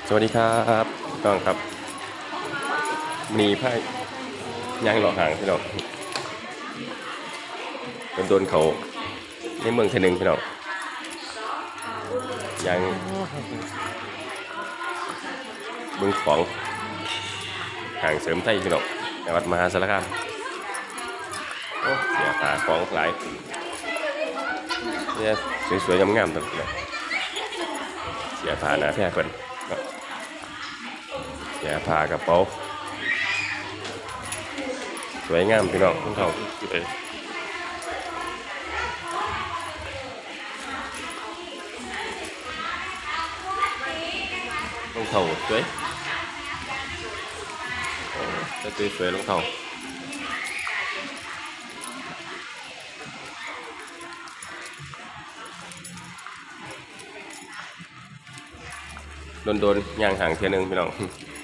สวัสดีครับพี่น้องครับมีไพ่ย่างหลอกหางพี่น้องโดนเขาในเมืองเทนึงพี่น้องย่างเมืองของห่างเสริมไทยพี่น้องจังหวัดมหาสารคามโอ้เสียตาของหลายเนี่ยสวยๆงามๆตัวนี้เสียผ่าหนาแพร่คนเสียผ่ากระเป๋าสวยงามพี่น้องทุกท่านเลยรองเท้าสวยจะสวยรองเท้าโดนย่างห่างเทียนึงพี่น้อง